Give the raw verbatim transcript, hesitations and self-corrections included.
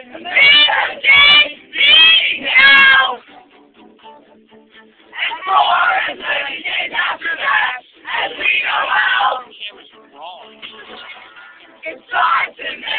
now! And more is living days after that, as we go out. It's time to